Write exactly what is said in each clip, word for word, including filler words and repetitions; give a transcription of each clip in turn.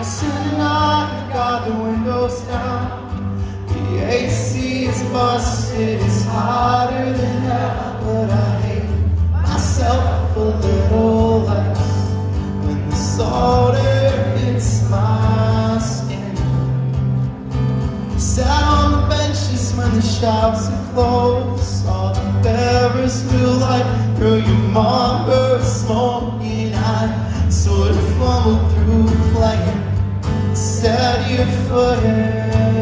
Tonight I've got the windows down, the A C is busted, it's hotter than hell, but I hate myself a little less when the solder hits my skin. Sat on the benches when the shops are closed, saw the Ferris wheel light through your mama smoking. I sort of fumbled through playing steady your footing,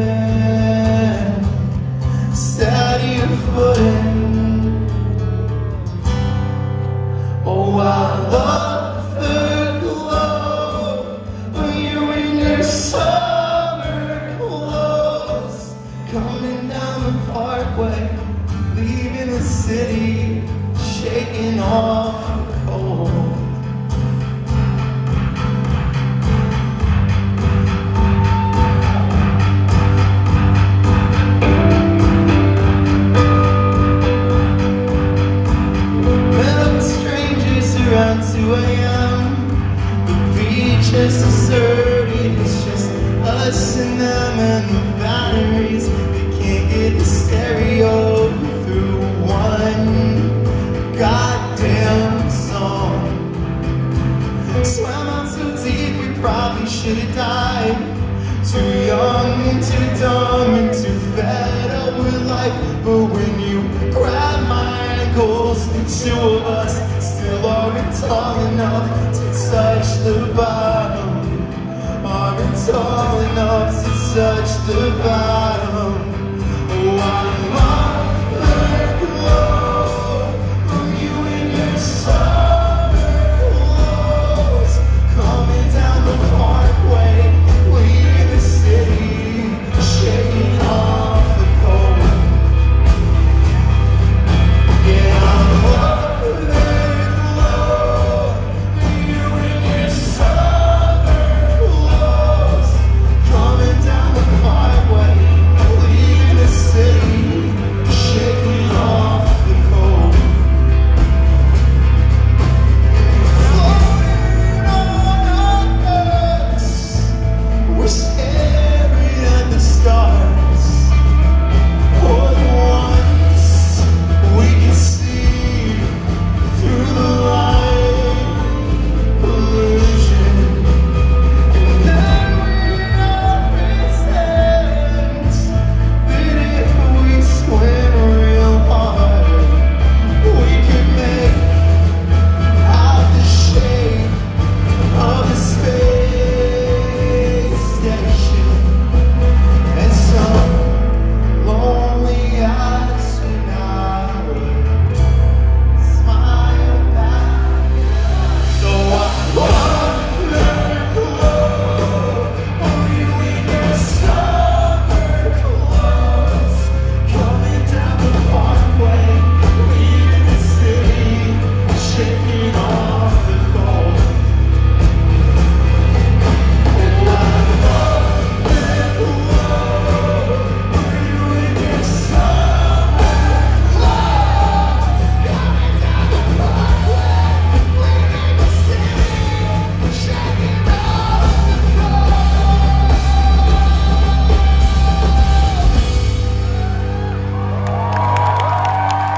steady your footing. Oh, I love the glow of you in your summer clothes, coming down the parkway, leaving the city, shaking off the cold. Around two A M the beach is deserted, it's just us and them and the batteries. They can't get the stereo through one goddamn song. Swam out so deep we probably should have died. Too young and too dumb and too fed up with life. But when you grab my ankles, the two of us still aren't tall enough to touch the bottom, aren't tall enough to touch the bottom.